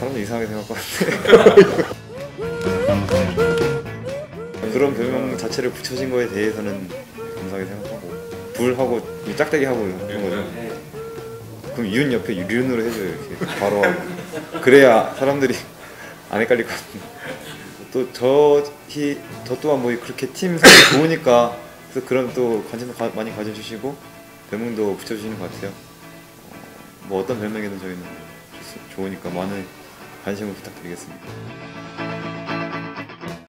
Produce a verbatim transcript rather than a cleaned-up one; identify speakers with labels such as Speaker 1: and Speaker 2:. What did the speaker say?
Speaker 1: 사람들 이상하게 생각하는데 그런 별명 자체를 붙여진 거에 대해서는 감사하게 생각하고 불하고 짝대기하고 이런 거죠. 그럼 이윤 옆에 유륜으로 해줘요. 이렇게 바로 하고. 그래야 사람들이 안 헷갈릴 것 같은데 또 저 저 또한 뭐 그렇게 팀 상이 좋으니까 그래서 그런 또 관심도 가, 많이 가져주시고 별명도 붙여주시는 것 같아요. 어, 뭐 어떤 별명이든 저희는 좋, 좋으니까 많은 관심을 부탁드리겠습니다.